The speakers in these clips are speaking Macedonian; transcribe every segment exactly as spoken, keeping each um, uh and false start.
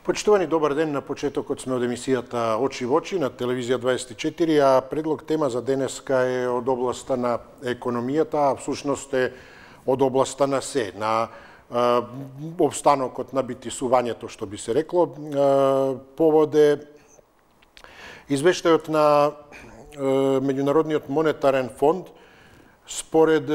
Почитувани, добар ден. На почетокот сме од емисијата Очи во очи на телевизија дваесет и четири, а предлог тема за денеска е од областа на економијата, а всушност е од областа на се, на а, обстанокот на битисувањето, што би се рекло. А, повод е извештајот на а, Меѓународниот монетарен фонд, според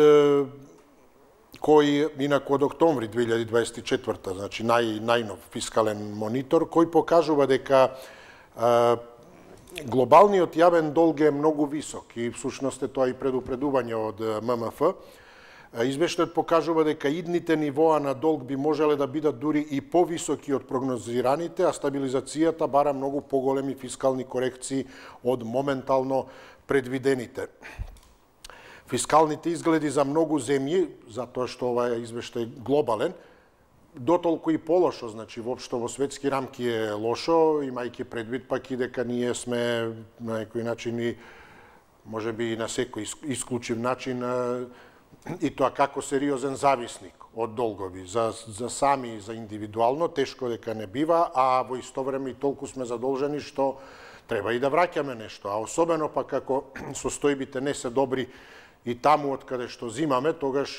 кој, инаку од октомври две илјади дваесет и четврта, значи нај, најнов фискален монитор, кој покажува дека а, глобалниот јавен долг е многу висок и всушност е тоа и предупредување од ММФ. Извештајот покажува дека идните нивоа на долг би можеле да бидат дури и повисоки од прогнозираните, а стабилизацијата бара многу поголеми фискални корекции од моментално предвидените. Фискалните изгледи за многу земји, затоа што ова е извештај глобален, дотолку и полошо, значи воопшто во светски рамки е лошо, имајќи предвид пак и дека ние сме на некој начин и можеби и на секој исклучив начин и тоа како сериозен зависник од долгови за за сами и за индивидуално, тешко дека не бива, а во исто време и толку сме задолжени што треба и да враќаме нешто, а особено пак ако состојбите не се добри и таму од каде што зимаме, тогаш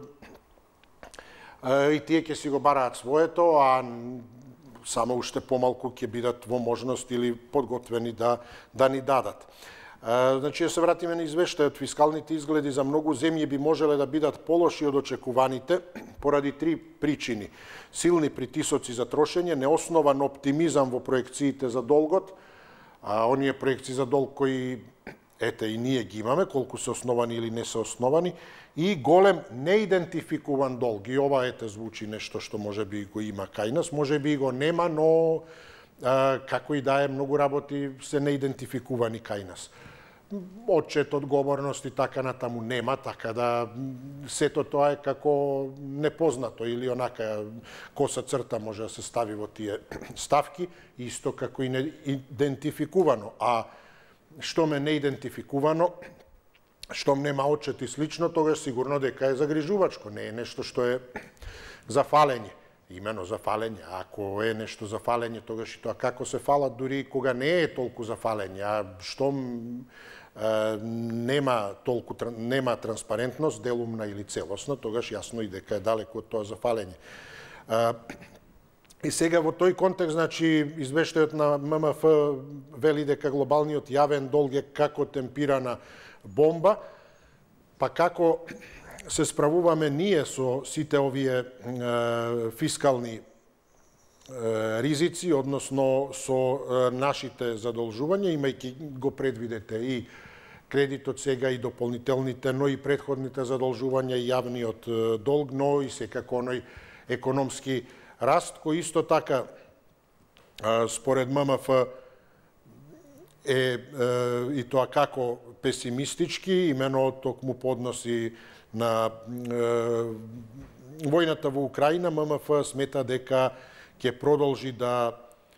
и тие ќе си го бараат своето, а само уште помалку ќе бидат во можност или подготвени да, да ни дадат. Значи, се вратиме на извештајот, фискалните изгледи за многу земји би можеле да бидат полоши од очекуваните поради три причини. Силни притисоци за трошење, неоснован оптимизам во проекциите за долгот, а оние проекции за долг кои ете и ние ги имаме, колку се основани или не се основани, и голем неидентификуван долг. И ова ете звучи нешто што може би го има кај нас, може би го нема, но а, како и да е, многу работи се неидентификувани кај нас. Отчет, одговорност и така натаму нема, така да сето тоа е како непознато или онака коса црта може да се стави во тие ставки, исто како и неидентификувано. А штом е неидентификувано, штом нема отчет и слично, тогаш сигурно дека е загрижувачко, не е нешто што е за фалење. Имено за фалење. Ако е нешто за фалење, тогаш и тоа како се фалат дури кога не е толку за фалење, а штом е, нема толку нема транспарентност, делумна или целосна, тогаш јасно и дека е далеку од тоа за фалење. Е, И сега во тој контекст, значи, извештајот на ММФ вели дека глобалниот јавен долг е како темпирана бомба, па како се справуваме ние со сите овие е, фискални е, ризици, односно со е, нашите задолжувања, имајќи го предвидете и кредитот сега и дополнителните, но и претходните задолжувања и јавниот долг, но и секако оној економски раст, кој исто така, според ММФ, е, е и тоа како песимистички, имено токму подноси на е, војната во Украина, ММФ смета дека ќе продолжи да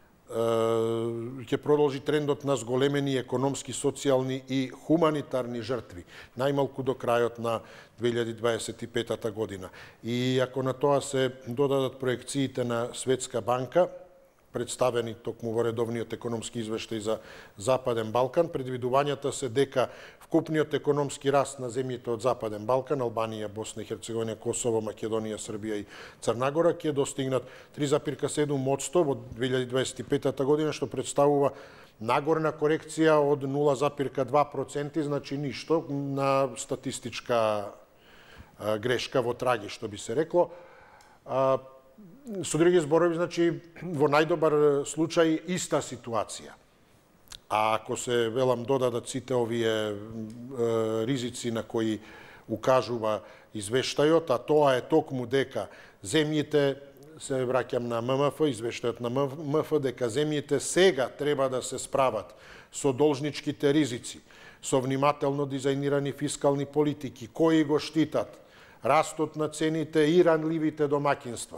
е, ќе продолжи трендот на зголемени економски, социјални и хуманитарни жртви, најмалку до крајот на две илјади дваесет и петата година. И ако на тоа се додадат проекциите на Светска банка, представени токму во редовниот економски извештај за Западен Балкан, предвидувањата се дека вкупниот економски раст на земјите од Западен Балкан, Албанија, Босна и Херцеговина, Косово, Македонија, Србија и Црна Гора, ќе достигнат три зарез седум одсто во две илјади дваесет и петата година, што представува нагорна корекција од нула зарез два проценти, значи ништо на статистичка грешка во траги, што би се рекло. Со други зборови, значи, во најдобар случај иста ситуација. А ако се, велам, додадат сите овие е, ризици на кои укажува извештајот, а тоа е токму дека земјите, се враќам на ММФ, извештајот на ММФ, дека земјите сега треба да се справат со должничките ризици, со внимателно дизајнирани фискални политики, кои го штитат растот на цените и ранливите домаќинства.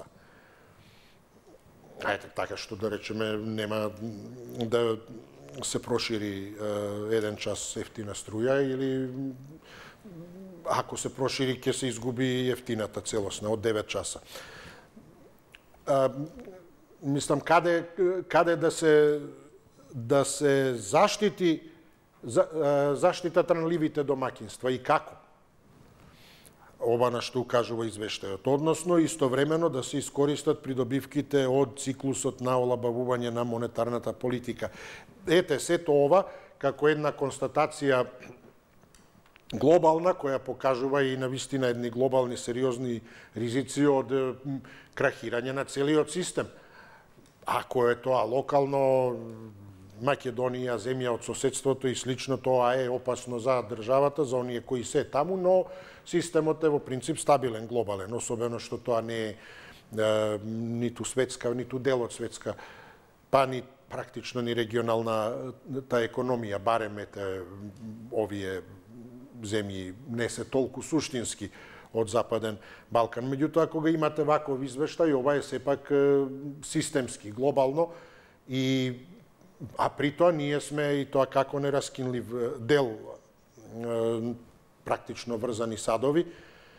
Ајде, така што да речеме, нема да се прошири е, еден час ефтина струја или ако се прошири ќе се изгуби ефтината целосна од девет часа. мислам, каде, каде да се, да се заштити за, заштитата на ливите домакинства и како. Ова на што укажува извештајот. Односно, истовремено да се искористат придобивките од циклусот на олабавување на монетарната политика. Ете, сето ова како една констатација глобална, која покажува и навистина едни глобални сериозни ризици од крахирање на целиот систем. Ако е тоа локално, Македонија, земја од соседството и слично, тоа е опасно за државата, за оние кои се таму, но системот е во принцип стабилен, глобален, особено што тоа не е, е ниту светска, ниту дел од светска, па ни практично ни регионалната економија, барем ете овие земји не се толку суштински од Западен Балкан. Меѓутоа, кога имате ваков извештај, ова е сепак системски, глобално, и а при тоа ние сме и тоа како нераскинлив дел, практично врзани садови,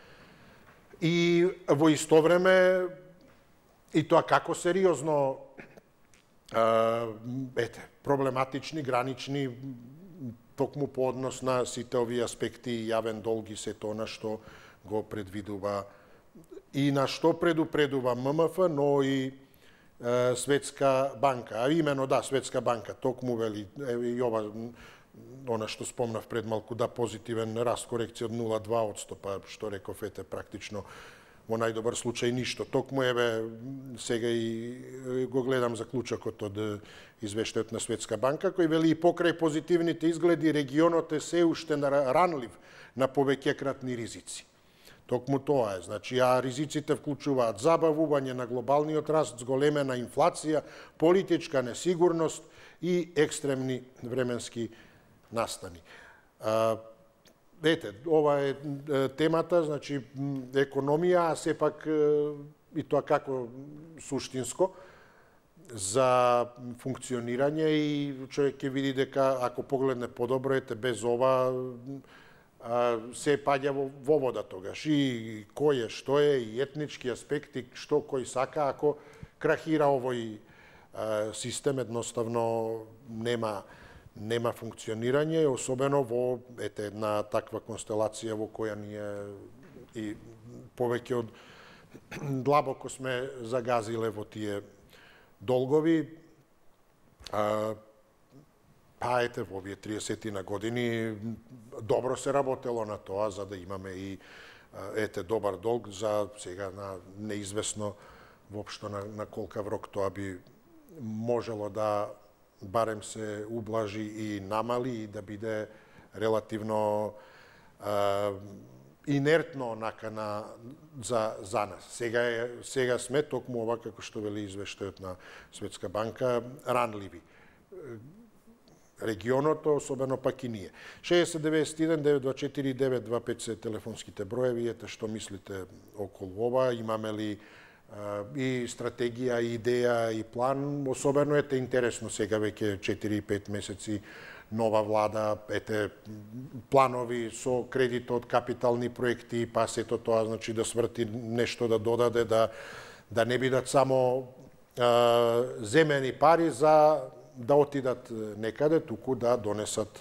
и во исто време и тоа како сериозно ете, проблематични, гранични, токму по однос на сите овие аспекти, јавен долг и се тоа на што го предвидува и на што предупредува М М Ф, но и Светска банка. А имено, да, Светска банка, токму вели, и ова, она што спомнав пред малку, да, позитивен раст, корекција од нула целу две одсто, па што реков, ете, практично во најдобар случај ништо. Токму, еве, сега и го гледам заклучокот од извештајот на Светска банка, кој вели и покрај позитивните изгледи, регионот е се уште ранлив на повеќекратни ризици. Токму тоа е, значи, а ризиците вклучуваат забавување на глобалниот раст, зголемена инфлација, политичка несигурност и екстремни временски настани. Ете, ова е темата, значи, економија, а сепак и тоа како суштинско за функционирање, и човек ќе види дека ако погледне подобро, ете, без ова се паѓа во вода тогаш. И кој е, што е, и етнички аспекти, што кој сака, ако крахира овој систем, едноставно нема нема функционирање, особено во ете една таква констелација во која ние и повеќе од длабоко сме загазиле во тие долгови. Па ете, во овие триесетина години добро се работело на тоа, за да имаме и ете добар долг, за сега на неизвестно воопшто на, на колкав рок тоа би можело да барем се ублажи и намали и да биде релативно а, инертно онака на, за, за нас. Сега, е, сега сме токму ова, како што вели извештајот на Светска банка, ранливи. Регионот, особено пак и ние. шеесет деветдесет и еден девет два четири девет два пет се телефонските броеви, ете што мислите околу ова, имаме ли а, и стратегија, и идеја, и план, особено ете интересно сега веќе четири пет месеци нова влада, ете планови со кредит од капитални проекти, па сето тоа значи да сврти нешто да додаде, да да не бидат само а, земени пари за да отидат некаде, туку да донесат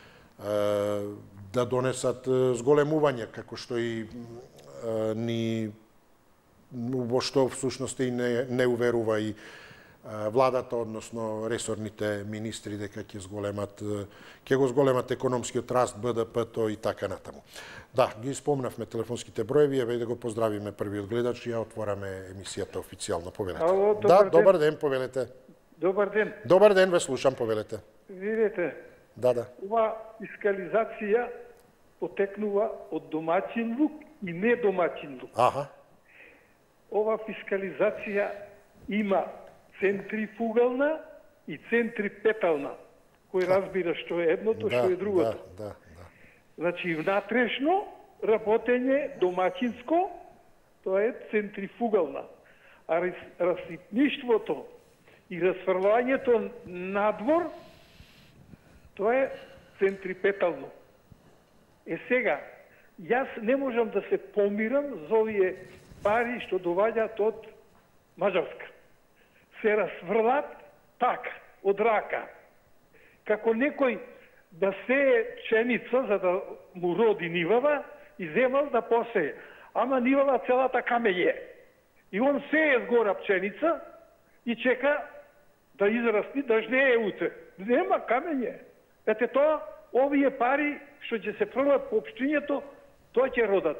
да донесат зголемување, како што и ни во што всушност и не, не уверува и владата, односно ресорните министри, дека ќе зголемат ќе го зголемат економскиот раст, Б Д П-то и така натаму. Да, ги спомнавме телефонските броеви, еве да го поздравиме првиот гледач и ја отвораме емисијата официјално. Повелете. Ало, добар да, ден. добар ден, повелете. Добар ден. Добар ден, ве слушам, повелете. Видете, Да, да. ова фискализација потекнува од домаќин лук и недомаќин лук. Аха. Ова фискализација има центрифугална и центрипетална. Кој разбира што е едното, да, што е другото. Да, да, да. Значи, внатрешно работење домаќинско, тоа е центрифугална. А расипништвото и расфрлањето надвор, тоа е центрипетално. Е сега, јас не можам да се помирам за овие пари што доваѓаат од Маđarска. се расврлат така, од рака. Како некој да сее пшеница за да му роди нивава и земал да посее. Ама нивава целата камење. И он сее згора пшеница и чека да израсти, да жнее утре. Нема камење. Ете тоа, овие пари што ќе се фрлат по општињето, тоа ќе родат.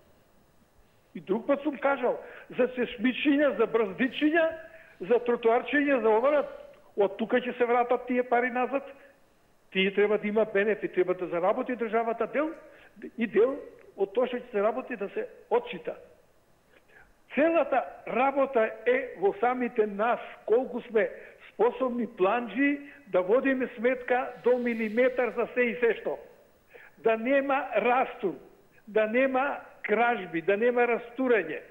И друг пат сум кажал, за сешмичиња, за брздичиња, за тротуарчиња, за ова, од тука ќе се вратат тие пари назад. Тие треба да има бенефит, треба да заработи државата дел и дел од тоа што ќе се работи да се отчита. Целата работа е во самите нас, колку сме способни планџи да водиме сметка до милиметар за се и се што. Да нема растур, да нема кражби, да нема растурање.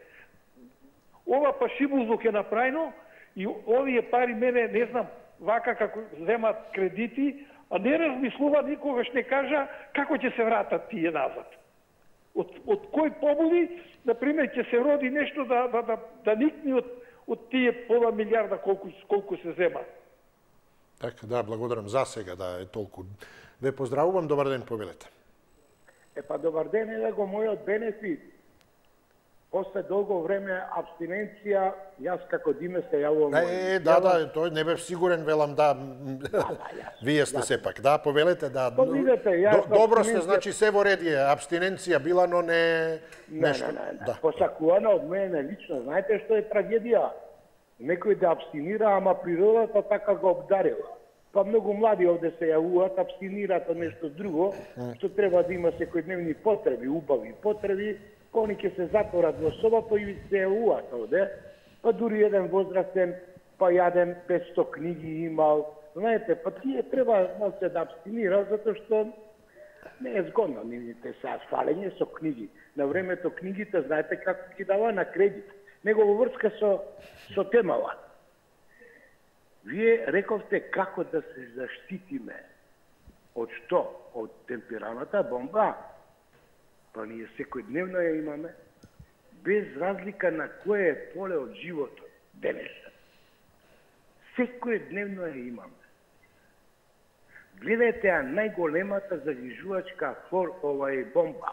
Ова пашибузлук е направено и овие пари мене, не знам, вака како земат кредити, а не размислува, никогаш не кажа како ќе се вратат тие назад. Од, од кој побуди, например, ќе се роди нешто да, да, да, да никне од, од тие пола милиарда колку, колку се зема. Така, да, благодарам за сега, да, е толку. Ве поздравувам, добар ден, повелете. Е, па добар ден, е го мојот бенефит. После долго време абстиненција, јас како Диме се јавувам. Е, да, да, тој не бев сигурен, велам, да, вие сте сепак. Да, повелете, да. Па видете, јас добро сте, значи се во ред е, абстиненција била, но не нешто. Не, не, не, да. Посакувана од мене лично. Знаете што е трагедија? Некој да абстинира, ама природата така го обдарила. Па многу млади овде се јавуваат, абстинираат од нешто друго, што треба да има секојдневни потреби, убави потреби, они ќе се затворат во соба, па и се јавуваат овде. Па дури еден возрастен, па јаден петсто книги имал. Знаете, па тие треба да се да абстинира, затоа што не е згодно, нивните се фалење со книги. На времето книгите, знаете како ги дава на кредит. Него во врска со, со темава. Вие рековте како да се заштитиме. Од што? Од темпераната бомба. Па ние секојдневно ја имаме, без разлика на кое е поле од животот, денеска. Секојдневно ја имаме. Гледате ја најголемата загрижувачка фор овај бомба.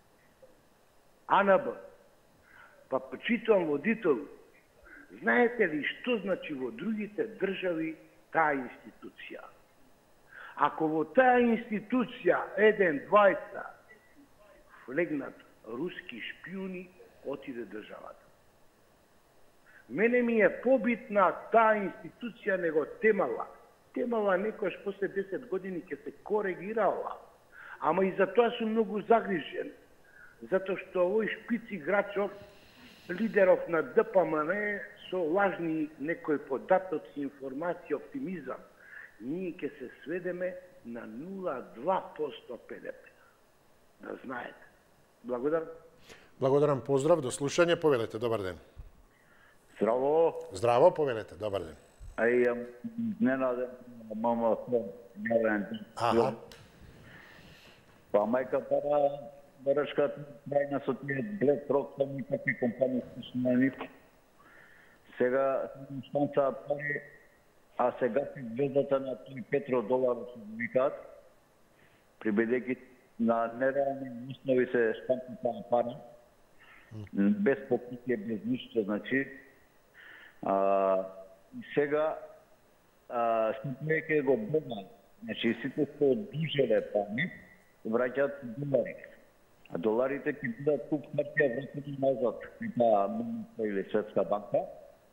А Н Б. Па почитувам водител. Знаете ли што значи во другите држави таа институција? Ако во таа институција еден, двајца влегнат руски шпиони, отиде државата. Мене ми е побитна таа институција него темала. Темала некојаш после десет години ќе се коригирала. Ама и за тоа сум многу загрижен. Затоа што овој шпиц играчов, лидеров на Д П М Н, со лажни некои податоци, информации, оптимизам, ние ќе се сведеме на нула целу два проценти П Д П. Да знаете. Благодарам. Благодарам, поздрав, до слушање, повелете, добар ден. Здраво. Здраво, повелете, добар ден. Ај, ненаден, мама, ненаден. Аха. Па мајка пара, барашката крајна со тие Black Rock, са никакви компании слушни на нив. Сега шпанца пари, а сега си звездата на тој петродолар, што го викаат, прибедејќи на нереални основи се шпанца таа пара, без покритие, без ништо, значи. А, сега, сите го бога, значи сите што одужеле пари, враќаат долари. А доларите ќе бидат куп хартија враќани назад, типа Монета или Светска банка.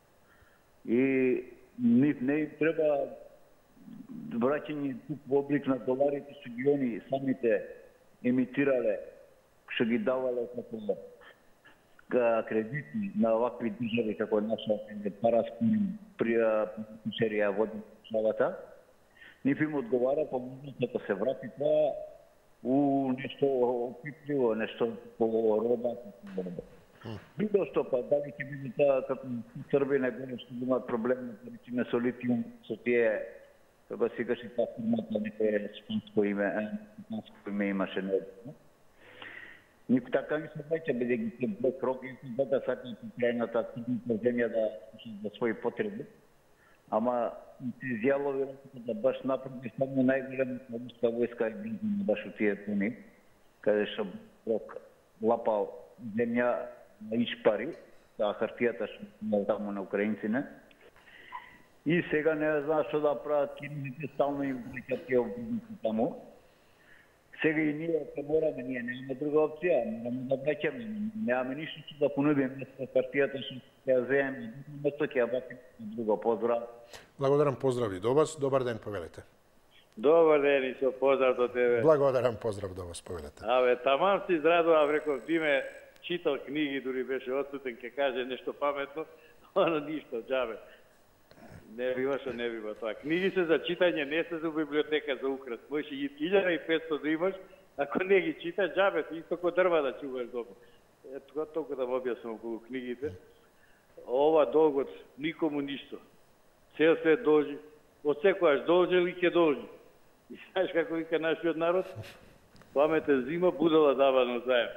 И нив не им треба враќање тук во облик на доларите што ги они самите емитирале, што ги давале како кредити на овакви држави како наша параски при серија води државата. Нив им одговара по можност да се врати тоа у нешто опипливо, нешто по роба, по роба. Било што па, дали ќе биде таа како Србија горе што имаат проблеми, речиме со литиум, со тие, како си кажи таа фирмата, некој шпанско име, шпанско име имаше неодно. Никој така ми се враќа, бидејќи ќе Black Rock и да сакаат крајната црната земја да слушат за своји потреби. ама ти изјавови да баш направи само најголема румска војска и близина баш у тие тони, каде што Бог лапал земја на ич пари, а хартијата што имал таму на украинците. И сега не знаат што да прават, кинезите стално им врикат тие обидници таму. Сега и ние ќе мораме, ние немаме друга опција, мораме да баќаме, немаме ништо што да понудиме место хартијата што ќе ја земеме, место ќе ја баќаме друго. Поздрав. Благодарам, поздрави до вас. Добар ден, повелете. Добар ден и со поздрав до тебе. Благодарам, поздрав до вас, повелете. Абе, тамам си израдував, реков, Диме читал книги, дури беше отсутен, ќе каже нешто паметно, оно ништо, џабе. Не бива што не бива тоа. Книги се за читање, не се за библиотека за украс. Можеш и илјада и петстотини да имаш, ако не ги читаш, џабе, исто ко дрва да чуваш дома. Ето, толку да му објаснам околу книгите. Ова долгот никому ништо. Цел свет должи. Од секојаш должел и ќе должи. И знаеш како вика нашиот народ? Паметен зима, будала дава на заем.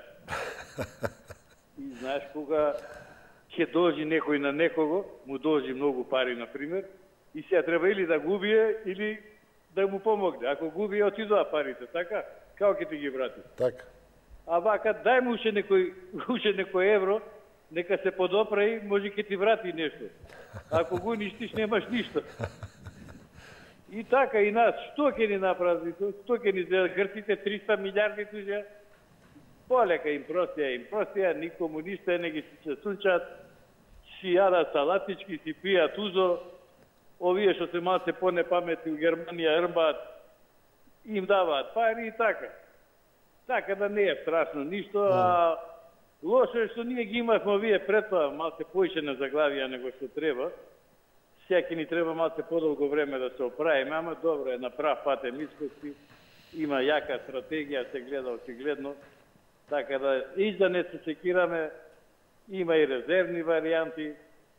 И знаеш кога ќе должи некој на некого, му должи многу пари, например, и сега треба или да губие, или да му помогне. Ако губие, отидоа парите, така? Како ќе ти ги врати? Така. А вака, дај му уште некој, уште некој евро, нека се подопре и може ќе ти врати нешто. Ако го уништиш, немаш ништо. И така и нас, што ќе ни направи, што ќе ни сделат грците триста милиарди туѓа? Полека им простија, им простија, никому ништо не ги се сунчат, си јадат салатички, си пијат узо, овие што се малце понепаметни у Германија рмбаат, им даваат пари и така. Така да не е страшно ништо, а лошо е што ние ги имавме овие пред тоа малце поише на заглавија него што треба. Сега ќе ни треба малце подолго време да се оправиме, ама добро е, на прав пат е мислоsti, има јака стратегија, се гледа очигледно. Така да, и да не се секираме, има и резервни варианти,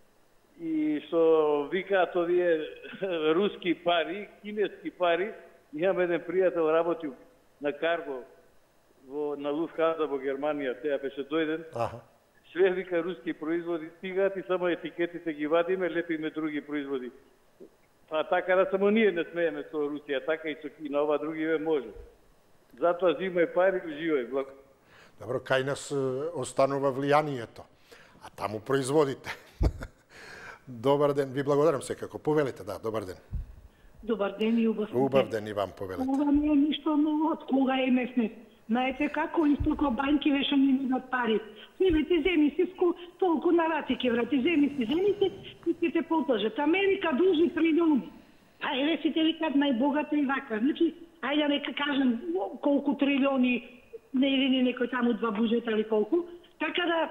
и што викаат овие руски пари, кинески пари. Имам еден пријател работи на карго во, на Луфтханза во Германија, сега беше дојден. Аха. Све вика руски производи стигаат и само етикетите ги вадиме, лепиме други производи. Па така да само ние не смееме со Русија, така и со Кина, ова другиве може. Затоа зимај пари, уживај. Благо. Добро, кај нас останува влијанието, а таму производите. Добар ден, ви благодарам секако. Повелете, да, добар ден. Добар ден и убав. Убав ден и вам, повелете. Ова не е ништо ново, од кога е месец. Знаете како исто ко банки веше не имат пари. Земите, земи си ско, толку на раци ќе врати, земи си, земи си, и ќе те потажат. Америка должи трилиони. А еве сите викат најбогата и вака. Значи, ајде нека кажем колку трилиони не или некој таму два буџета или колку. Така да,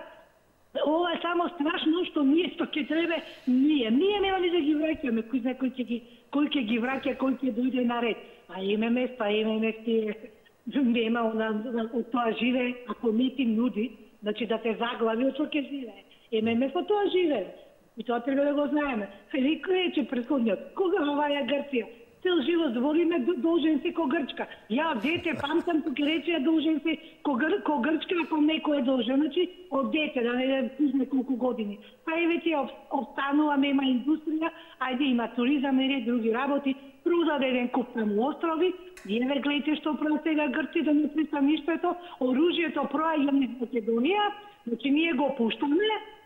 ова е само страшно што ние што ќе треба, ние. Ние нема ли да ги враќаме, кој знае кој ќе ги, кој ќе ги враќа, кој ќе дојде наред. А имаме, па имаме тие, нема од тоа живе, ако не ти нуди, значи да те заглави, од што ќе живее. Имаме со тоа живее. И тоа треба да го знаеме. Фелико рече предходниот, кога оваја Грција? Цел живот збориме должен си ко Грчка. Ја дете памтам кога рече должен си ко, гр, ко Грчка, ако некој е должен, значи од дете, да не пузне колку години. Па и веќе обстануваме, има индустрија, ајде има туризам или други работи, продаде еден куп таму острови, и еве гледате што прави сега Грци да не пристаништето, оружјето проаѓа низ Македонија, значи ние го пуштаме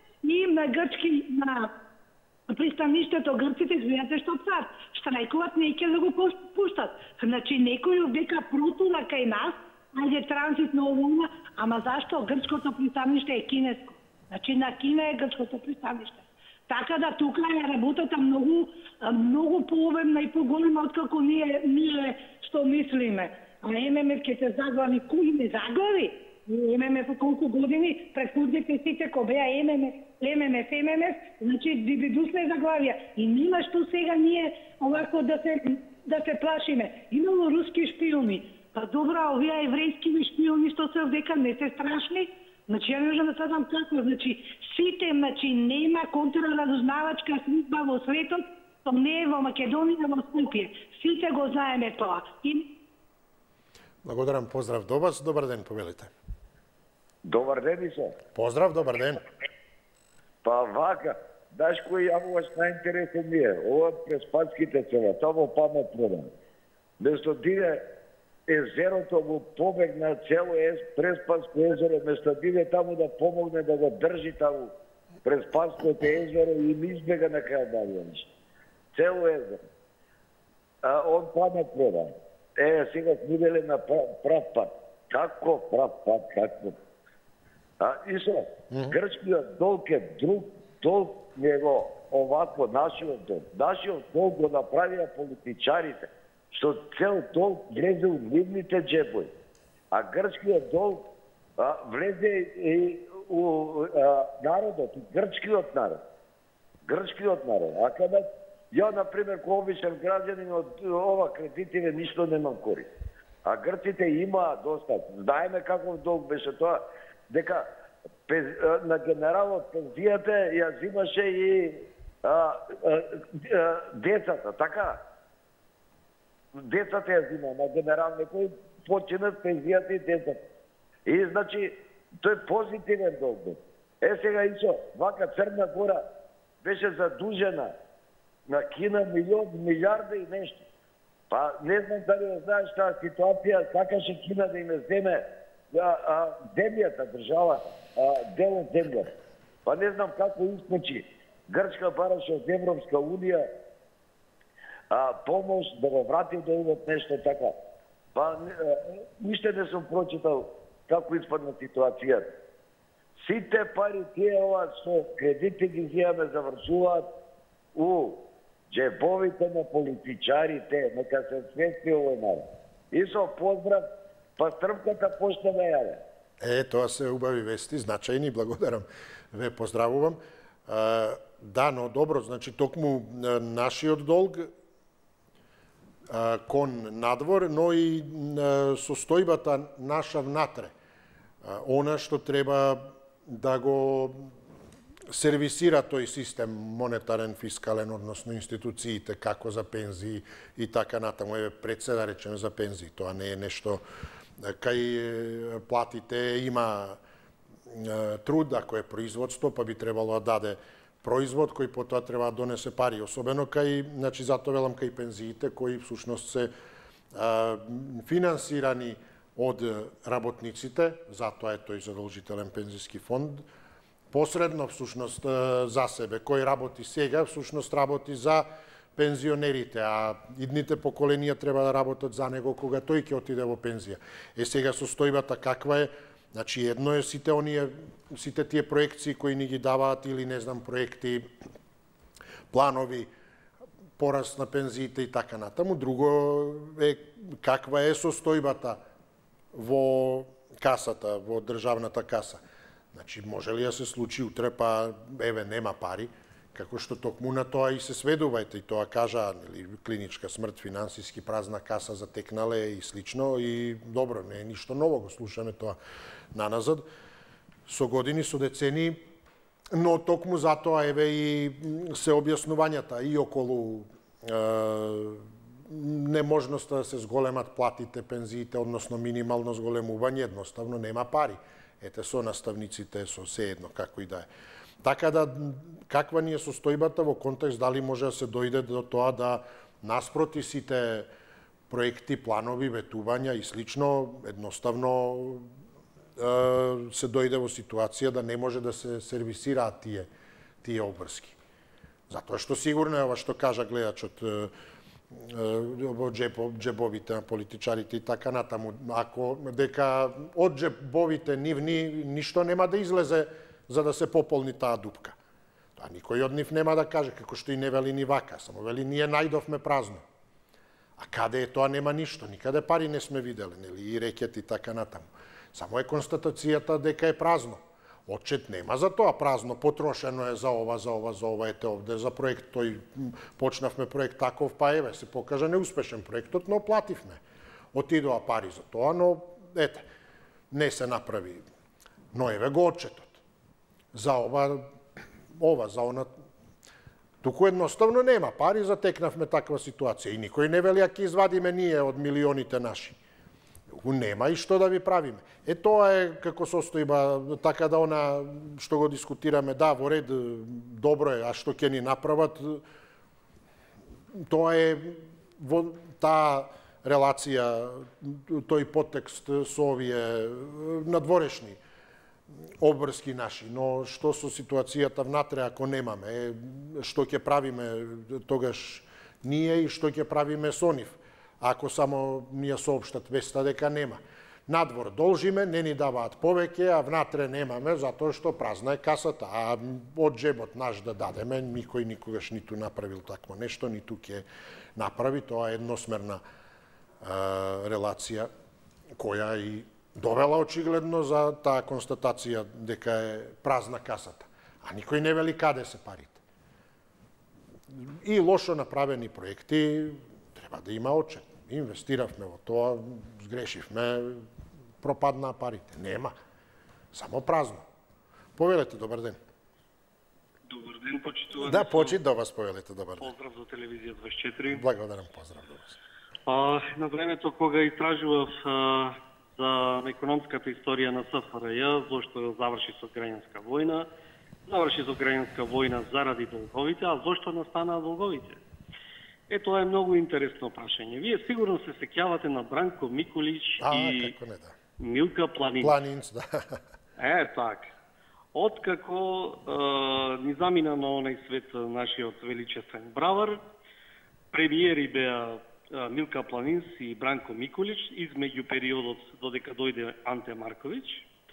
и на грчки, на пристаништето грците гледате што прават. Штрајкуваат, не ќе да го пуштат. Значи некој века протура кај нас, ајде транзитно овома, ама зашто грчкото пристаниште е кинеско? Значи на Кина е грчкото пристаниште. Така да тука е работата многу многу пообемна и поголема откако ние ние што мислиме. А ММФ ќе се заглави, кој не заглави? ММФ колку години претходните сите ко беа ММФ, ММФ, ММФ, значи дибидусне заглавија. И нема што сега ние овако да се да се плашиме. Имало руски шпиони. Па добра, овие еврејски шпиони што се века не се страшни. Значи, ја не можам да садам како, значи, сите, значи, нема контрразузнавачка служба во светот, што не е во Македонија, во Скопје. Сите го знаеме тоа. И... Благодарам, поздрав до вас, добар ден, повелите. Добар ден, Исо. Поздрав, добар ден. Па вака, Знаеш кој јавуваш најинтересен ми е? Ова през Панските цела, тоа памет продан. Место диде езерото му побегна цело ез през Панско езеро, место диде таму да помогне да го држи таму през Панското езеро и ми избега на крај Давијаниш. Цело езеро. А он памет продан. Е, сега сме на прав пат. Како прав пат, како? А, Исо, грчкиот долг е друг долг него овакво, нашиот долг. Нашиот долг го направија политичарите, што цел долг влезе у нивните джебови. А грчкиот долг а, влезе и у а, народот, грчкиот народ. Грчкиот народ. А каде ја, например, кој обичен граѓанин од ова кредитиве ништо немам корист. А грците имаа доста. Знаеме каков долг беше тоа, дека пез, на генералот пензијата ја зимаше и а, а, а, децата, така? Децата ја зима на генерал, некој починат пензијата и децата. И, значи, тој позитивен долг. Е, сега, Исо, вака Црна Гора беше задужена на Кина милион, милиарда и нешто. Па не знам дали да знаеш таа ситуација, сакаше Кина да им земе а, а, земјата, државата, дел од земјата. Па не знам како искочи. Грчка бараше од Европска унија а, помош да го врати да имат нешто така. Па ништо не сум прочитал како испадна ситуацијата. Сите пари тие ова што кредити ги зијаме завршуваат у джебовите на политичарите, нека се свести овој народ. Исо, поздрав, па стрпката почна да јаде. Е, тоа се убави вести, значајни, благодарам, ве поздравувам. А, да, но добро, значи токму нашиот долг а, кон надвор, но и а, состојбата наша внатре. А, она што треба да го сервисира тој систем монетарен, фискален, односно институциите, како за пензии и така натаму. Еве, пред се да речеме за пензии. Тоа не е нешто, кај платите има труд, ако е производство, па би требало да даде производ кој потоа треба да донесе пари. Особено кај, значи, затоа велам кај пензиите, кои всушност се а, финансирани од работниците, затоа е тој задолжителен пензиски фонд, посредно, всушност, за себе. Кој работи сега, всушност, работи за пензионерите, а идните поколенија треба да работат за него кога тој ќе отиде во пензија. Е, сега состојбата каква е? Значи, едно е сите оние, сите тие проекции кои ни ги даваат, или, не знам, проекти, планови, пораст на пензиите и така натаму. Друго е каква е состојбата во касата, во државната каса. Значи, може ли да се случи утре, па, еве, нема пари, како што токму на тоа и се сведувајте, и тоа кажа, нели, клиничка смрт, финансиски празна каса затекнале и слично, и добро, не е ништо ново, го слушаме тоа наназад, со години, со децени, но токму затоа, еве, и се објаснувањата и околу е, неможноста да се зголемат платите, пензиите, односно минимално зголемување, едноставно нема пари. Ете, со наставниците, со се едно, како и да е. Така да, каква ни е состојбата во контекст, дали може да се дојде до тоа да наспроти сите проекти, планови, ветувања и слично, едноставно се дојде во ситуација да не може да се сервисираат тие, тие обврски. Затоа што сигурно е ова што кажа гледачот, во джебовите на политичарите и така натаму. Ако дека од джебовите нивни ништо нема да излезе за да се пополни таа дупка. Тоа никој од нив нема да каже, како што и не вели ни вака, само вели ние најдовме празно. А каде е тоа нема ништо, никаде пари не сме виделе, нели, и рекет и така натаму. Само е констатацијата дека е празно. Отчет нема за тоа празно, потрошено е за ова, за ова, за ова, ете овде, за проект, тој почнавме проект таков, па еве, се покажа неуспешен проектот, но плативме. Отидоа пари за тоа, но, ете, не се направи. Но еве го отчетот. За ова, ова, за она, туку едноставно нема пари, затекнавме таква ситуација. И никој не вели, ако извадиме ние од милионите наши. доколку нема и што да ви правиме. Е тоа е како состојба, така да она што го дискутираме, да, во ред, добро е, а што ќе ни направат, тоа е во таа релација, тој подтекст со овие надворешни обврски наши, но што со ситуацијата внатре ако немаме, што ќе правиме тогаш ние и што ќе правиме со нив, ако само ние соопштат веста дека нема. Надвор должиме, не ни даваат повеќе, а внатре немаме, затоа што празна е касата, а од джебот наш да дадеме, никој никогаш ниту направил такво нешто, ниту ќе направи, тоа е едносмерна а, релација, која и довела очигледно за таа констатација дека е празна касата. А никој не вели каде се парите. И лошо направени проекти треба да има отчет. Инвестиравме во тоа, сгрешивме, пропаднаа парите. Нема. Само празно. Повелете, добар ден. Добар ден, почитувани. Да, почит да вас повелете, добар ден. Поздрав за телевизија дваесет и четири. Благодарам, поздрав до вас. А, на времето кога истражував а, за економската историја на СФРЈ, зошто заврши со граѓанска војна, заврши со граѓанска војна заради долговите, а зошто настанаа долговите? Е, тоа е многу интересно прашање. Вие сигурно се сеќавате на Бранко Микулич а, и како не, да. Милка Планинц. Планинц, да. Е, така. Откако е, ни замина на онај свет нашиот величествен бравар, премиери беа е, Милка Планинц и Бранко Микулич измеѓу периодот додека дојде Анте Марковиќ,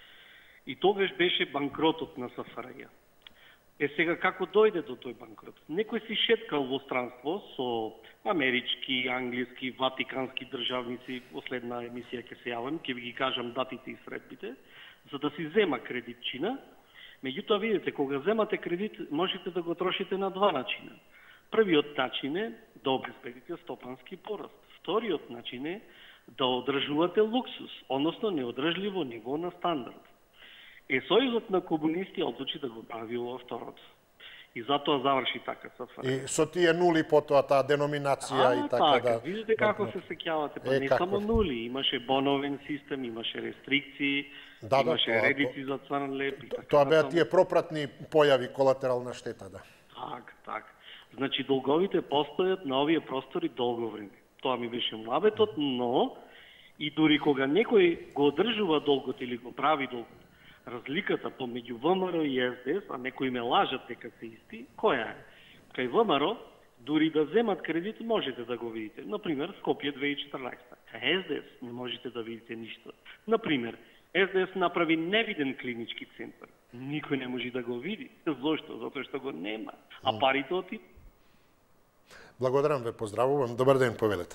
и тогаш беше банкротот на СФРЈ. Е, сега како дојде до тој банкрот? Некој си шеткал во странство со амерички, англиски, ватикански државници, во следна емисија ќе се јавам, ќе ви ги кажам датите и средбите, за да си зема кредитчина. Меѓутоа, видите, кога земате кредит, можете да го трошите на два начина. Првиот начин е да обезбедите стопански пораст. Вториот начин е да одржувате луксус, односно неодржливо ниво на стандард. Е, Сојузот на комунисти одлучи да го прави ова второто. И затоа заврши така СФРЈ. И со тие нули потоа таа деноминација а, и така, така да. Видите како се сеќавате, па е, не како... само нули, имаше боновен систем, имаше рестрикции, да, имаше да, редици за црн леп и така. Тоа беа тие пропратни појави, колатерална штета, да. Так, так. Значи долговите постојат на овие простори долго време. Тоа ми беше муабетот, но и дури кога некој го одржува долгот или го прави долгот, разликата помеѓу ВМРО и СДС, а некои ме лажат дека се исти, која е? Кај ВМРО, дури да земат кредит, можете да го видите. Например, Скопје две илјади и четрнаесета. Кај СДС не можете да видите ништо. Например, СДС направи невиден клинички центар. Никој не може да го види. Зошто? Затоа што го нема. А парите оти? Благодарам ве, поздравувам. Добар ден, повелете.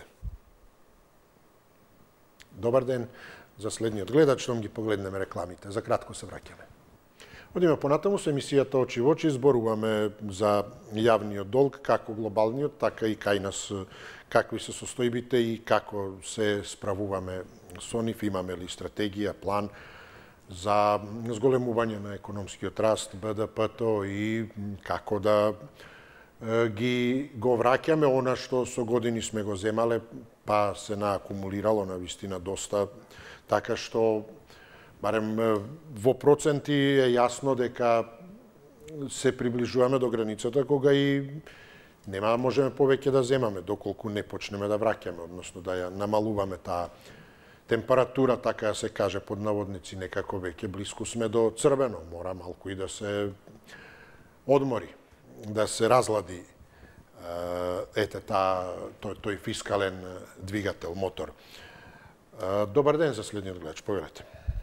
Добар ден. За следниот гледач, што ги погледнеме рекламите. За кратко се враќаме. Одиме понатаму со емисијата Очи во очи, зборуваме за јавниот долг, како глобалниот, така и кај нас какви се состојбите и како се справуваме со нив, имаме ли стратегија, план за зголемување на економскиот раст, Б Д П-то и како да ги го враќаме она што со години сме го земале, па се наакумулирало на вистина доста, така што, барем во проценти е јасно дека се приближуваме до границата кога и нема можеме повеќе да земаме, доколку не почнеме да враќаме, односно да ја намалуваме таа температура, така се каже под наводници, некако веќе блиску сме до црвено, мора малку и да се одмори, да се разлади ете таа тој, тој фискален двигател, мотор. Добар ден за следниот гледач, повелете.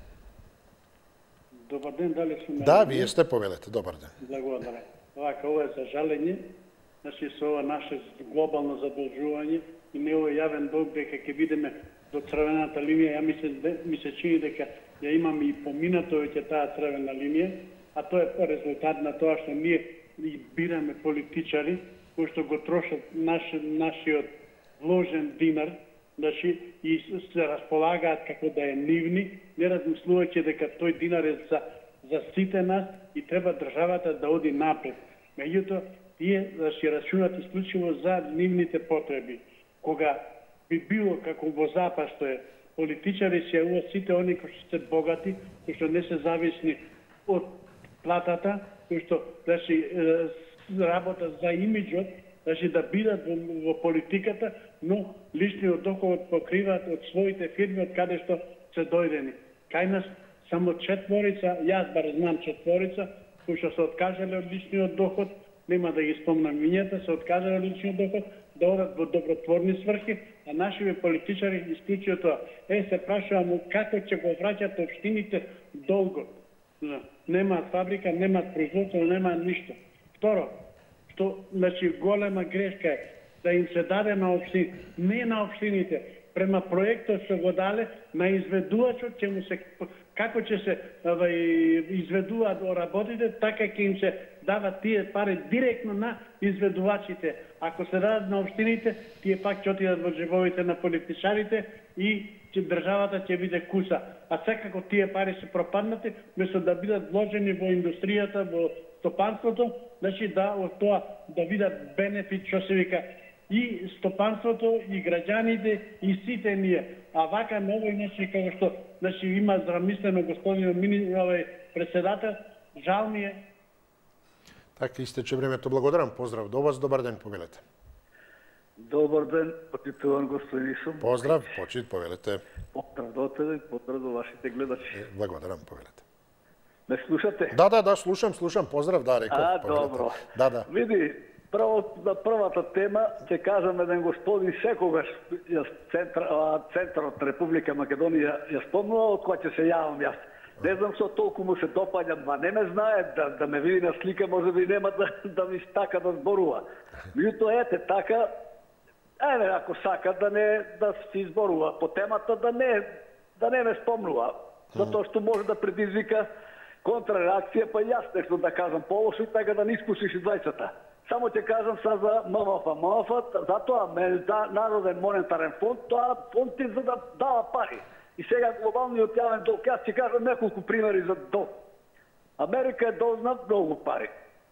Добар ден, дали сме... Да, вие сте, повелете, добар ден. Благодарам. Вака, ова е за жалење, значи со ова наше глобално задолжување и неој јавен долг дека ќе видиме до црвената линија, ја мислам, ми се чини дека ја имаме и поминато веќе таа црвена линија, а тоа е резултат на тоа што ние бираме политичари кои што го трошат наш, нашиот вложен динар, значи, и се располагаат како да е нивни, не размислувајќи дека тој динар е за, за сите нас и треба државата да оди напред. Меѓутоа, тие значи, рачунат исклучиво за нивните потреби. Кога би било како во Запад што е политичари се јавуваат сите они кои што се богати, кои што не се зависни од платата, кои што значи работат за имиджот, значи да бидат во, во политиката, но личниот доход покриваат од своите фирми од каде што се дојдени. Кај нас само четворица, јас бар знам четворица, кои што се откажале од личниот доход, нема да ги спомнам имињата, се откажале од личниот доход, да одат во добротворни сврхи, а нашите политичари исклучуваат тоа. Е, се прашувам како ќе го враќат општините долго. Немаат фабрика, немаат производство, немаат ништо. Второ, што значи голема грешка е да им се даде на општини, не на општините, према проектот што го дале на изведувачот, ќе му се како ќе се изведуваат работите, така ќе им се дават тие пари директно на изведувачите. Ако се дадат на општините, тие пак ќе отидат во джебовите на политичарите и че државата ќе биде куса. А секако тие пари се пропаднати, место да бидат вложени во индустријата, во стопанството, значи да од тоа да видат бенефит, што се вика, и стопанството, и граѓаните, и сите ние. А вака на овој начин, како што значи, има замислено господин овој председател, жал ми е. Така истече времето. Благодарам. Поздрав до вас. Добар ден, повелете. Добар ден, почитуван господин Исо. Поздрав, почит, повелете. Поздрав до тебе, поздрав до вашите гледачи. Благодарам, повелете. Ме слушате? Да, да, да, слушам, слушам. Поздрав, да, реков. А, повелете. добро. Да, да. Види, прво на првата тема ќе кажам еден господин секогаш ја центар, центарот на Република Македонија ја спомнува, од која ќе се јавам јас. Не знам што толку му се допаѓам, ма не ме знае, да, да ме види на слика, може би нема да, да ми така да зборува. Меѓутоа, ете, така, еве, ако сака да не да се изборува по темата, да не, да не ме спомнува, затоа што може да предизвика контрареакција, па јас нешто да кажам полошо и така да не искусиш и двајцата. Само ќе кажам са за ММФ. ММФ, затоа Народен монетарен фонд, тоа фонд е за да дава пари. И сега глобалниот јавен долг, јас ќе кажам неколку примери за долг. Америка е должна многу пари,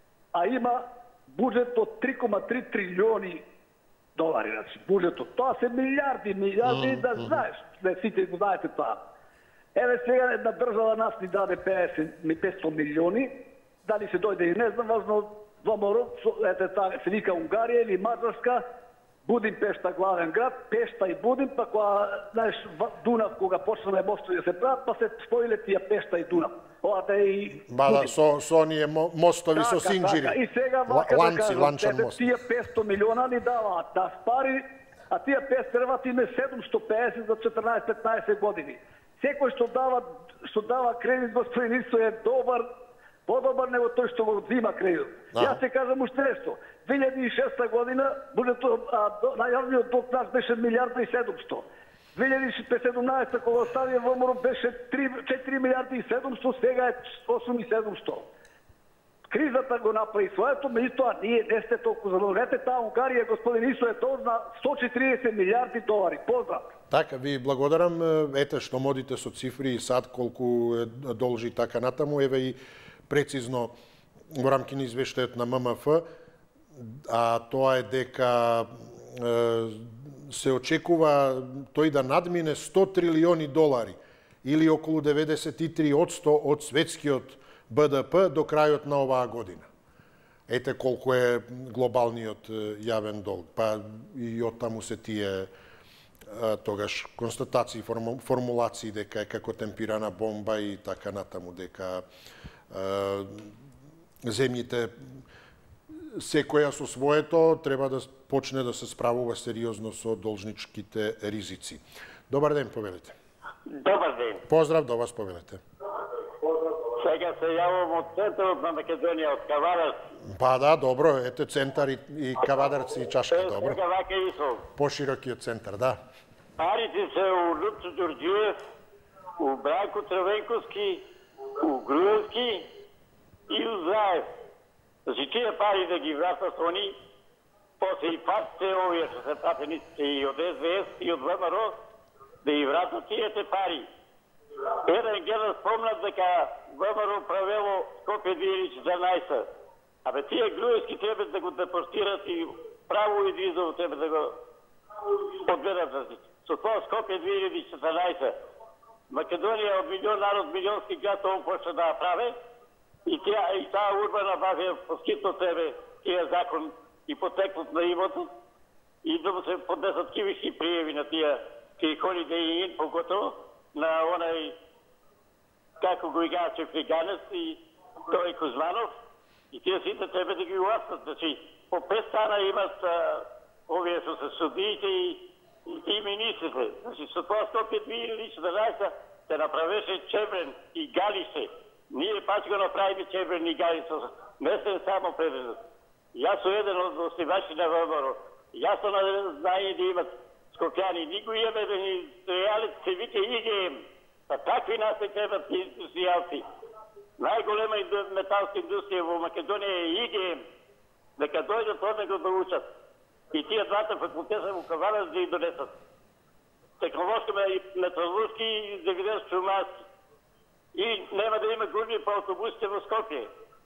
а има буџет од три кома три трилиони долари. Значи, буџетот, тоа се милиарди, милиарди, да знаеш, не сите го знаете тоа. Еве сега една држава нас ни даде петстотини милиони, дали се дојде и не знам, важно ВМРО, ете таа се вика Унгарија или Маđarска, Будимпешта главен град, Пешта и Будим, па кога, знаеш, Дунав, кога почнале мостови да се прават, па се споиле тие Пешта и Дунав. Ова да и Ба да, со, со оние мостови со синџири. Така, и сега вака Ланци, да кажам, ланчан ете, мост. тие петстотини милиона ни даваат да пари, а тие петстотини име седумсто педесет за четрнаесет-петнаесет години. Секој што дава, што дава кредит, господин Исо, е добар, подобар него тој што го взима кредит. Да. Јас се кажам уште нешто. две илјади и шеста година буџетот најавниот долг наш беше милијарда и седумсто. две илјади и седумнаесета кога оставија ВМРО беше четири милијарди и седумсто, сега е осум и седумсто. Кризата го направи своето, меѓутоа ние не сте толку задоволете. Таа Унгарија, господин Исо, е должна сто четириесет милијарди долари. Поздрав. Така, ви благодарам. Ете што модите со цифри и сад колку должи така натаму. Еве и прецизно во рамки на извештајот на ММФ, а тоа е дека се очекува тој да надмине сто трилиони долари или околу деветдесет и три одсто од светскиот Б Д П до крајот на оваа година. Ете колку е глобалниот јавен долг. Па и од таму се тие тогаш констатации, формулации дека е како темпирана бомба и така натаму, дека земјите секоја со своето треба да почне да се справува сериозно со должничките ризици. Добар ден, повелете. Добар ден. Поздрав до вас, повелете. Сега се јавам од центарот на Македонија, од Кавадарци. Па да, добро, ете центар и, и Кавадарци и Чашка, добро. Сега вака Исо. Поширокиот центар, да. Парите се у Луцо Ѓорѓиев, у Бранко Трвенковски, у Груевски и у Заев. Значи, тие пари да ги вратат они, после и партите овие што се пратени и од С В С и од ВМРО, да ги вратат тиете пари. Еден гледа спомнат дека ВМРО правело Скопје две илјади и четрнаесета. Абе, тие Груевски треба да го депортират и право и двизово треба да го одгледат за со тоа Скопје две илјади и четрнаесет. Македонија од милион народ, милионски град, он почна да прави и таа и таа урбана база по скитно тебе тие закон и потеклот на имотот и да му се поднесат кривични пријави на тие тие Holiday Inn, поготово на онај како го играаче Фриганес и тој Кузманов и тие сите треба да ги уастат. Значи, по пет стана имат а, овие со се судиите и, и министрите. Значи, со тоа Скопје две илјади и четрнаесет се направеше Чебрен и Галисе. Ние пак го направиме Чебрен и Галисе. Местен само превезат. Јас сум еден од оснивачи на ВМРО. Јас сум на знание да имат скопјани. Никој имаме да ни стрејалец се вика ИГМ. Па такви нас се требат индустријалци. Најголема металска индустрија во Македонија е ИГМ. Нека дојдат од него да учат. И тие двата факултета во Каварас да ги донесат. Технолошки и металуршки и земјоделски умарски. И нема да има губи по автобусите во Скопје.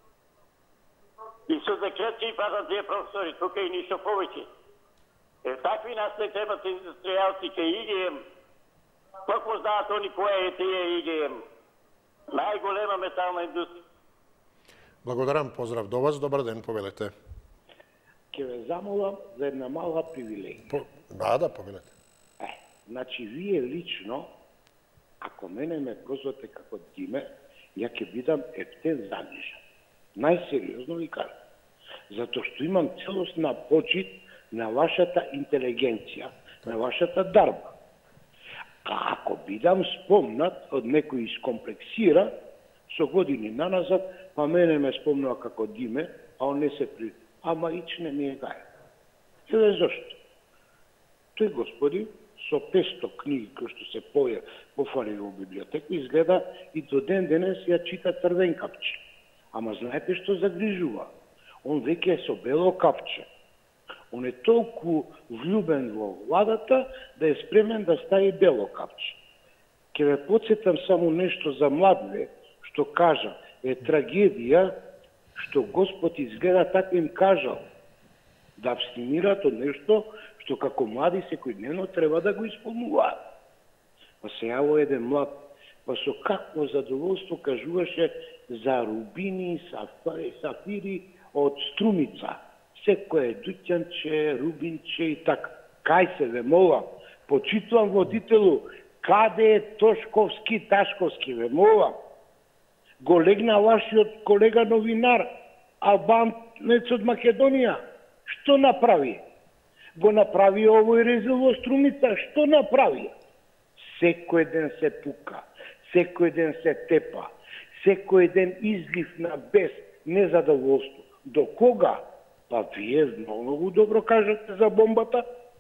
И со декрет ќе патат тие професори, тука и ништо повеќе. Е, такви нас не требат индустријалци кај ИГМ. Токму знаат они која е тие ИГМ. Најголема метална индустрија. Благодарам, поздрав до вас, добар ден, повелете. Ќе ве замолам за една мала привилегија. По... Да, да, повелете. Е, значи, вие лично, ако мене ме прозвате како Диме, ја ќе бидам ептен занижен. Најсериозно ви кажам. Затоа што имам целосна почит на вашата интелигенција, на вашата дарба. А ако бидам спомнат од некој искомплексира, со години наназад, па мене ме спомнува како Диме, а он не се при... Ама ич не ми е гај. Еве зашто? Тој господи со петсто книги кои што се поја пофали во библиотека, изгледа и до ден денес ја чита црвен капче. Ама знаете што загрижува? Он веќе е со бело капче. Он е толку влюбен во владата да е спремен да стави бело капче. Ке ве подсетам само нешто за младве, што кажа, е трагедија, што Господ изгледа така им кажал, да абстинират од нешто што како млади секојдневно треба да го исполнуваат. Па се јаво еден млад, па со какво задоволство кажуваше за рубини, сафири, сафири од Струмица. Секое дуќанче, рубинче и така. Кај се ве молам, почитувам водителу, каде е Тошковски, Ташковски, ве молам. Го легна вашиот колега новинар, албанец од Македонија. Што направи? Го направи овој резил во Струмица. Што направи? Секој ден се пука, секој ден се тепа, секој ден излив на бес, незадоволство. До кога? Па вие многу добро кажете за бомбата.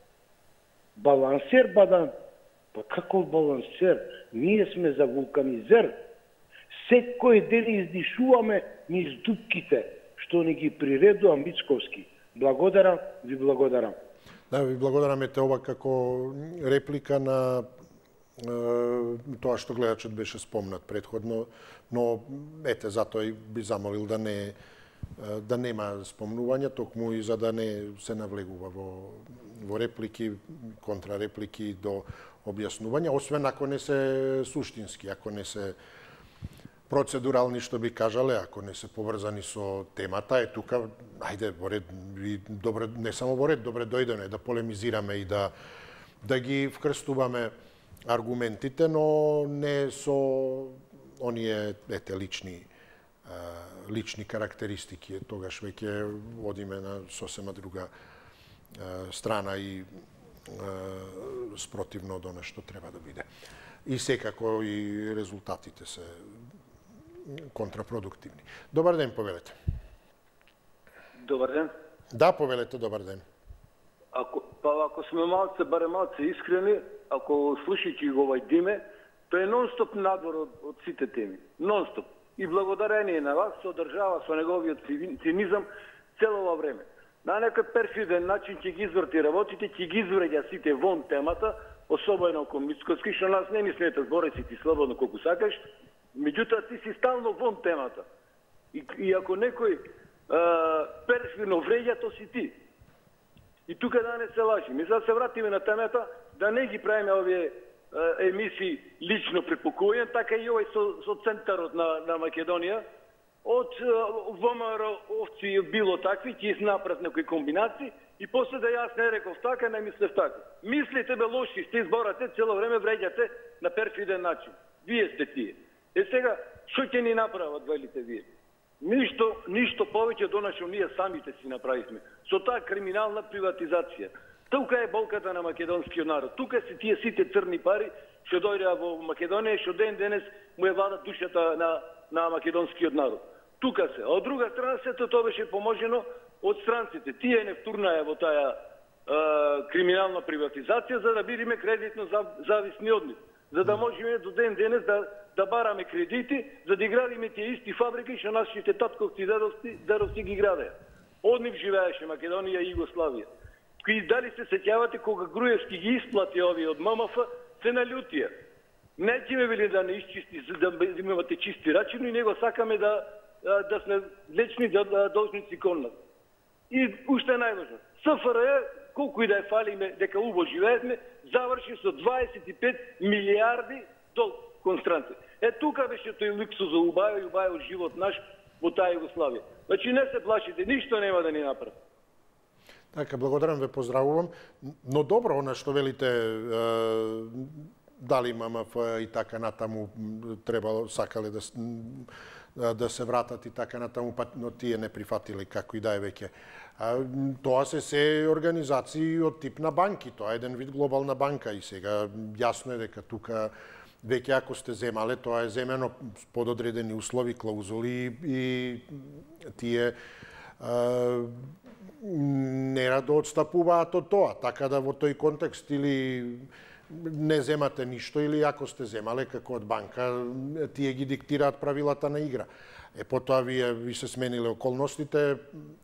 Балансер, бадан. Па каков балансер? Ние сме за вулканизер. Секој ден издишуваме низ дупките, што ни ги приредува Мицковски. Благодарам, ви благодарам. Да, ви благодарам, ете ова како реплика на е, тоа што гледачот беше спомнат предходно, но ете затоа и би замолил да не да нема спомнувања, токму и за да не се навлегува во во реплики, контрареплики до објаснувања, освен ако не се суштински, ако не се процедурални, што би кажале, ако не се поврзани со темата, е тука, ајде, во ред, и добре, не само во ред, добре дојдено е да полемизираме и да, да ги вкрстуваме аргументите, но не со оние, ете, лични, лични карактеристики. Тогаш веќе одиме на сосема друга страна и спротивно од она што треба да биде. И секако и резултатите се контрапродуктивни. Добар ден, повелете. Добар ден. Да, повелете, добар ден. Ако, па ако сме малце, баре малце искрени, ако слушајќи го овај Диме, тој е нон-стоп надвор од, од сите теми. Нон-стоп. И благодарение на вас се одржава со неговиот цинизам цело ова време. На некој перфиден начин ќе ги изврти работите, ќе ги извреѓа сите вон темата, особено околу Мицковски, што нас не ни смета, збори си ти слободно колку сакаш, меѓутоа ти си стално вон темата. И, и ако некој перфидно вреѓа, то си ти. И тука да не се лажи. Ми сега се вратиме на темата, да не ги правиме овие емисии лично препокојен, така и овој со, со центарот на, на Македонија. Од ВМРО-овци било такви, ќе направат некои комбинации и после да јас не реков така, не мислев така. Мислите бе лоши, сте изборате, цело време вреѓате на перфиден начин. Вие сте тие. Е сега, што ќе ни направат, велите вие? Ништо, ништо повеќе донашо ние самите си направивме. Со таа криминална приватизација. Тука е болката на македонскиот народ. Тука се тие сите црни пари што дојдеа во Македонија, што ден денес му е владат душата на, на македонскиот народ. Тука се. А од друга страна сето тоа беше поможено од странците. Тие не втурнаа во таа е, криминална приватизација за да бидеме кредитно зависни од нив. За да можеме до ден денес да, да бараме кредити, за да градиме тие исти фабрики што нашите татковци и дедовци, дедовци ги градеа. Од нив живееше Македонија и Југославија. И дали се сеќавате кога Груевски ги исплати овие од ММФ, се налютија. Не ќе ме вели да не изчисти, за да имате чисти рачини, него сакаме да, да сме вечни должници кон нас. И уште најважно. СФРЈ, колку и да е фалиме дека убаво живееме, заврши со дваесет и пет милиарди долг кон странци. Е тука беше тој луксус за убајо и убајо живот наш во таа Југославија. Значи не се плашите, ништо нема да ни направи. Така, благодарам, ве поздравувам. Но добро, она што велите, дали ММФ и така натаму требало, сакале да, да се вратат и така натаму, па, но тие не прифатиле како и да е веќе. Тоа се се организации од тип на банки, тоа е еден вид глобална банка и сега јасно е дека тука веќе ако сте земале, тоа е земено под одредени услови, клаузули и тие не радо одстапуваат од тоа, така да во тој контекст или не земате ништо или ако сте земале како од банка, тие ги диктираат правилата на игра. Е потоа вие ви се смениле околностите,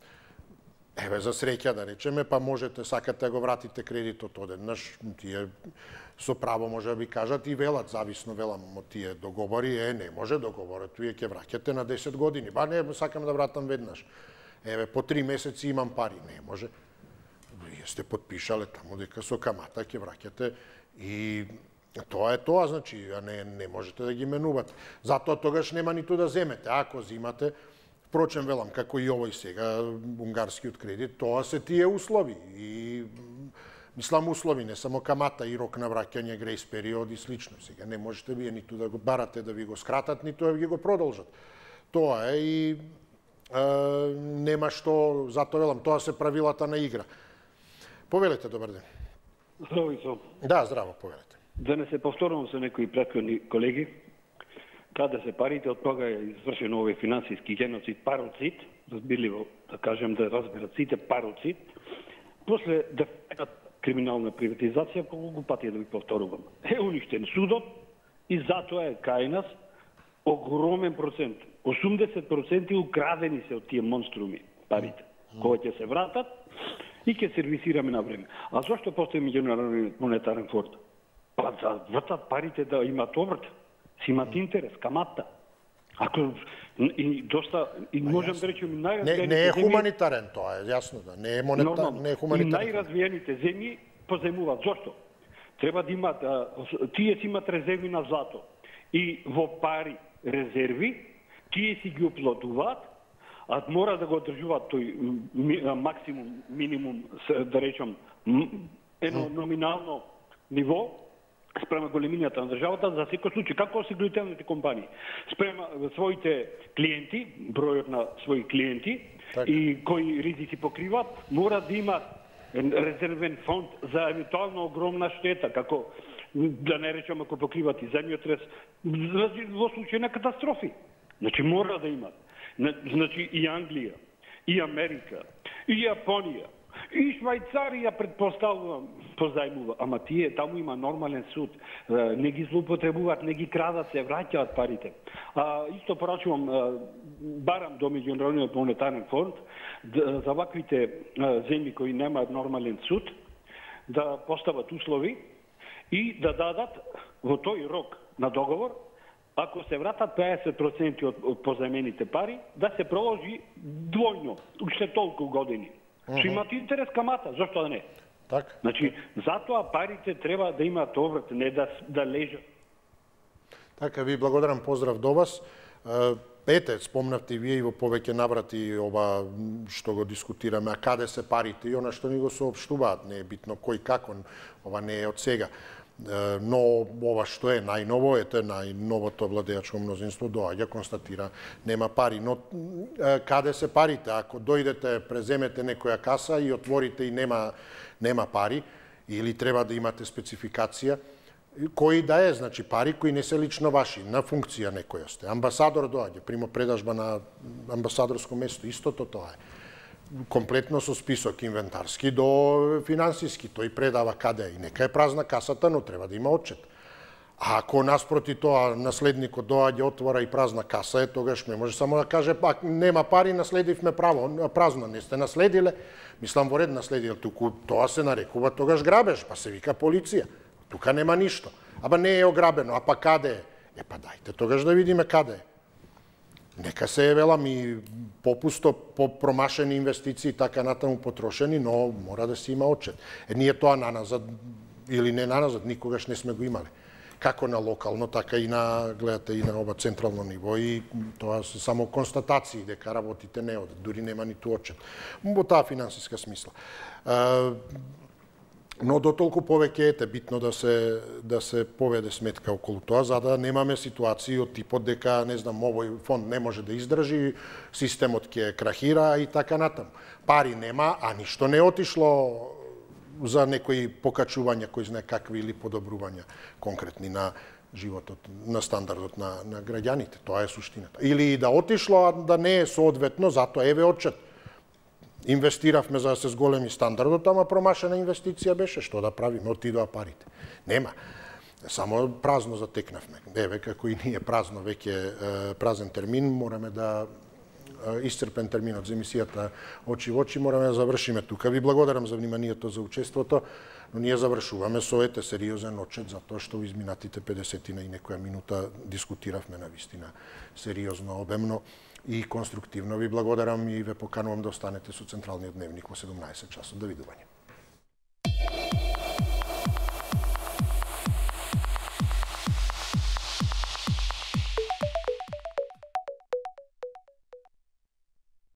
еве за среќа да речеме, па можете сакате да го вратите кредитот одеднаш, тие со право може да ви кажат и велат, зависно велам од тие договори, е не може договорот, вие ќе враќате на десет години, ба не сакам да вратам веднаш. Еве, по три месеци имам пари. Не може. Вие сте подпишале таму дека со камата ќе враќате и тоа е тоа, значи, а не, не можете да ги менувате. Затоа тогаш нема ниту да земете. Ако зимате, впрочем, велам, како и овој сега, унгарскиот кредит, тоа се тие услови. И, мислам, услови, не само камата и рок на враќање, грейс период и слично. Сега не можете вие ниту да го барате да ви го скратат, ниту да ви го продолжат. Тоа е и Uh, нема што, затоа велам, тоа се правилата на игра. Повелете, добар ден. Здраво, Исо. Да, здраво, повелете. Да не се повторувам со некои претходни колеги, каде се парите, од кога е извршен овој финансиски геноцид, пароцид, разбирливо да кажем да разберат сите пароцид, после да криминална приватизација, колку пати да ви повторувам. Е уништен судот и затоа е кај нас огромен процент. осумдесет проценти украдени се од тие монструми парите, кои ќе се вратат и ќе сервисираме на време. А зошто постои меѓународен монетарен фонд? Па за вратат парите да имат обрт, си имат интерес, камата. Ако и доста и можам да речем најразвиените не, не е хуманитарен тоа, е јасно да, не е монетарен, не е хуманитарен. И најразвиените земји поземуваат. Зошто? Треба да имат тие си имат резерви на злато и во пари резерви тие си ги оплодуваат, а мора да го одржуваат тој максимум, минимум, да речем, едно номинално ниво спрема големината на државата за секој случај, како осигурителните компании спрема своите клиенти, бројот на своји клиенти так. И кои ризици покриваат, мора да имат резервен фонд за евентуално огромна штета, како да не речем ако покриват и земјотрес, во случај на катастрофи. Значи мора да имат. Значи и Англија, и Америка, и Јапонија, и Швајцарија предпоставувам позајмува. Ама тие таму има нормален суд, не ги злоупотребуваат, не ги крадат, се враќаат парите. А, исто порачувам, барам до Меѓународниот монетарен фонд за ваквите земји кои немаат нормален суд да постават услови и да дадат во тој рок на договор, ако се вратат педесет проценти од, од позајмените пари, да се проложи двојно, уште толку години. Uh -huh. Што имат интерес камата, зашто да не? Така. Значи, затоа парите треба да имаат обрат, не да, да лежат. Така, ви благодарам, поздрав до вас. Ете, спомнавте и вие и во повеќе наврати ова што го дискутираме, а каде се парите и она што ни го соопштуваат, не е битно кој како, ова не е од сега. Но ова што е најново, ете, најновото владеачко мнозинство доаѓа, констатира, нема пари. Но каде се парите? Ако дојдете, преземете некоја каса и отворите и нема, нема пари, или треба да имате спецификација, кои да е, значи пари кои не се лично ваши, на функција некоја сте. Амбасадор доаѓа, примо предажба на амбасадорско место, истото тоа е. Комплетно со список инвентарски до финансиски, тој предава каде е и нека е празна касата, но треба да има отчет. А ако наспроти тоа наследникот доаѓа, отвора и празна каса, е тогаш не може само да каже па нема пари, наследивме право, празно, не сте наследиле, мислам во ред наследил, туку тоа се нарекува тогаш грабеж, па се вика полиција. Тука нема ништо. Аба не е ограбено, а па каде е? Е па дајте тогаш да видиме каде е. Нека се е, велам, и попусто, по промашени инвестиции, така натаму потрошени, но мора да се има отчет. Е, ние тоа наназад, или не наназад, никогаш не сме го имале. Како на локално, така и на, гледате, и на ова централно ниво, и тоа се само констатации дека работите не одат, дури нема ниту отчет. Во таа финансиска смисла. Но дотолку повеќе ете битно да се да се поведе сметка околу тоа, за да немаме ситуации од типот дека, не знам, овој фонд не може да издржи, системот ќе крахира и така натаму. Пари нема, а ништо не отишло за некои покачувања, кои знае какви или подобрувања конкретни на животот, на стандардот на, на граѓаните. Тоа е суштината. Или да отишло, а да не е соодветно, затоа еве отчет. Инвестиравме за да се зголеми стандардот, ама промашена инвестиција беше, што да правиме, отидоа парите. Нема. Само празно затекнавме. Еве, како и ние празно, веќе празен термин, мораме да исцрпен терминот за емисијата Очи во очи, мораме да завршиме тука. Ви благодарам за вниманието, за учеството, но ние завршуваме со ете сериозен отчет за тоа што во изминатите педесетина и некоја минута дискутиравме на вистина сериозно, обемно и конструктивно. Ви благодарам и ве поканувам да останете со Централниот дневник во седумнаесет часот. Довидување.